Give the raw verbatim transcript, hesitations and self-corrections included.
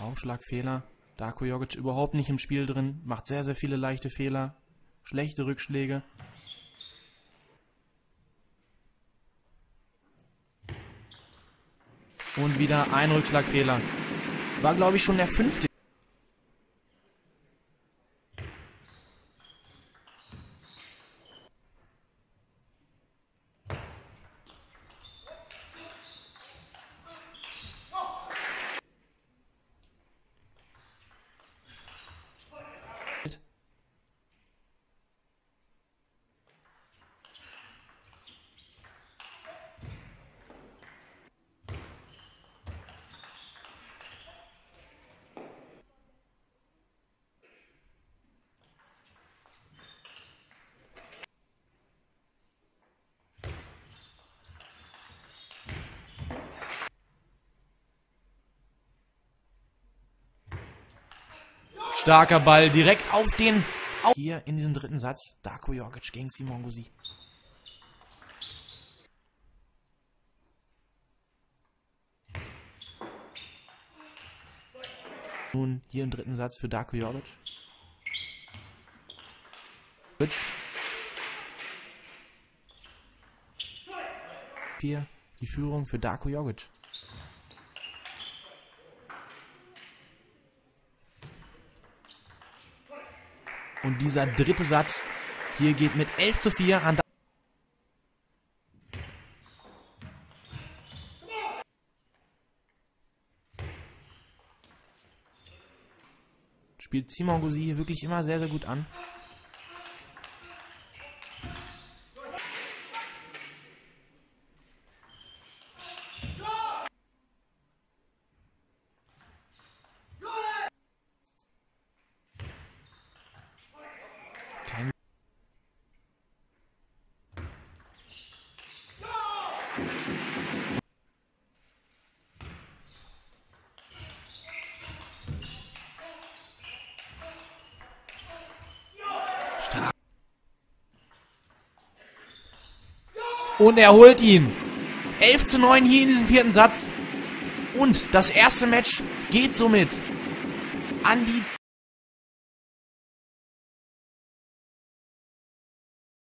Aufschlagfehler. Darko Jogic überhaupt nicht im Spiel drin. Macht sehr, sehr viele leichte Fehler. Schlechte Rückschläge. Und wieder ein Rückschlagfehler. War, glaube ich, schon der fünfte. Starker Ball, direkt auf den... Hier in diesem dritten Satz, Darko Jogic gegen Simon Gauzy. Nun hier im dritten Satz für Darko Jogic. Hier die Führung für Darko Jogic. Und dieser dritte Satz hier geht mit elf zu vier an. Spielt Simon Gauzy hier wirklich immer sehr, sehr gut an. Kein Stark. Und er holt ihn. elf zu neun hier in diesem vierten Satz. Und das erste Match geht somit an die